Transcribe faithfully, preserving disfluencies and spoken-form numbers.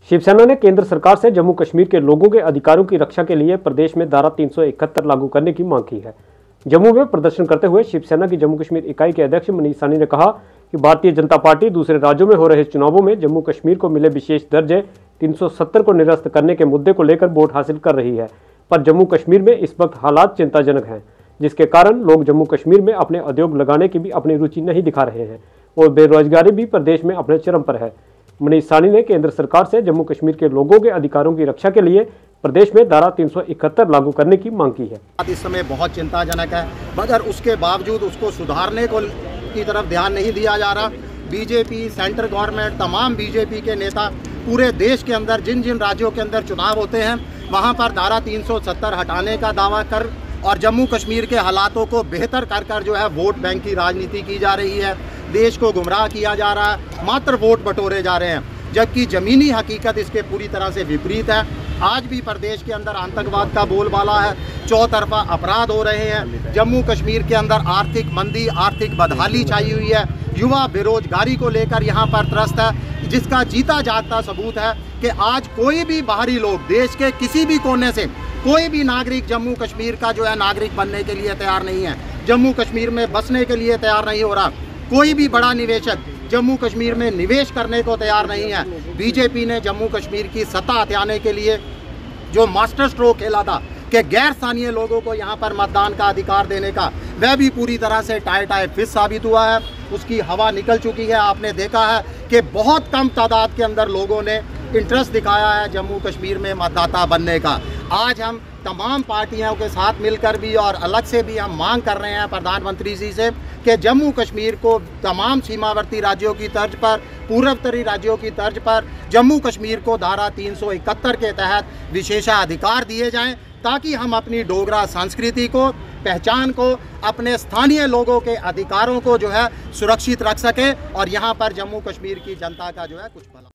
शिवसेना ने केंद्र सरकार से जम्मू कश्मीर के लोगों के अधिकारों की रक्षा के लिए प्रदेश में धारा तीन सौ इकहत्तर लागू करने की मांग की है। जम्मू में प्रदर्शन करते हुए शिवसेना की जम्मू कश्मीर इकाई के अध्यक्ष मनीष साहनी ने कहा कि भारतीय जनता पार्टी दूसरे राज्यों में हो रहे चुनावों में जम्मू कश्मीर को मिले विशेष दर्जे तीन सौ सत्तर को निरस्त करने के मुद्दे को लेकर वोट हासिल कर रही है, पर जम्मू कश्मीर में इस वक्त हालात चिंताजनक हैं, जिसके कारण लोग जम्मू कश्मीर में अपने उद्योग लगाने की भी अपनी रुचि नहीं दिखा रहे हैं और बेरोजगारी भी प्रदेश में अपने चरम पर है। मनीष साहनी ने केंद्र सरकार से जम्मू कश्मीर के लोगों के अधिकारों की रक्षा के लिए प्रदेश में धारा तीन सौ इकहत्तर लागू करने की मांग की है। इस समय बहुत चिंताजनक है, मगर उसके बावजूद उसको सुधारने को की तरफ ध्यान नहीं दिया जा रहा। बीजेपी, सेंट्रल गवर्नमेंट, तमाम बीजेपी के नेता पूरे देश के अंदर जिन जिन राज्यों के अंदर चुनाव होते हैं वहां पर धारा तीन सौ सत्तर हटाने का दावा कर और जम्मू कश्मीर के हालातों को बेहतर कर कर जो है वोट बैंक की राजनीति की जा रही है। देश को गुमराह किया जा रहा है, मात्र वोट बटोरे जा रहे हैं, जबकि ज़मीनी हकीकत इसके पूरी तरह से विपरीत है। आज भी प्रदेश के अंदर आतंकवाद का बोलबाला है, चौतरफा अपराध हो रहे हैं। जम्मू कश्मीर के अंदर आर्थिक मंदी, आर्थिक बदहाली छाई हुई है। युवा बेरोजगारी को लेकर यहाँ पर त्रस्त है, जिसका जीता जागता सबूत है कि आज कोई भी बाहरी लोग देश के किसी भी कोने से कोई भी नागरिक जम्मू कश्मीर का जो है नागरिक बनने के लिए तैयार नहीं है, जम्मू कश्मीर में बसने के लिए तैयार नहीं हो रहा। कोई भी बड़ा निवेशक जम्मू कश्मीर में निवेश करने को तैयार नहीं है। बीजेपी ने जम्मू कश्मीर की सत्ता हथियाने के लिए जो मास्टर स्ट्रोक खेला था कि गैर स्थानीय लोगों को यहाँ पर मतदान का अधिकार देने का, वह भी पूरी तरह से टाई टाई फिश साबित हुआ है। उसकी हवा निकल चुकी है। आपने देखा है कि बहुत कम तादाद के अंदर लोगों ने इंटरेस्ट दिखाया है जम्मू कश्मीर में मतदाता बनने का। आज हम तमाम पार्टियों के साथ मिलकर भी और अलग से भी हम मांग कर रहे हैं प्रधानमंत्री जी से कि जम्मू कश्मीर को तमाम सीमावर्ती राज्यों की तर्ज पर, पूर्वोत्तरी राज्यों की तर्ज पर जम्मू कश्मीर को धारा तीन सौ इकहत्तर के तहत विशेषाधिकार दिए जाएं, ताकि हम अपनी डोगरा संस्कृति को, पहचान को, अपने स्थानीय लोगों के अधिकारों को जो है सुरक्षित रख सकें और यहाँ पर जम्मू कश्मीर की जनता का जो है कुछ भला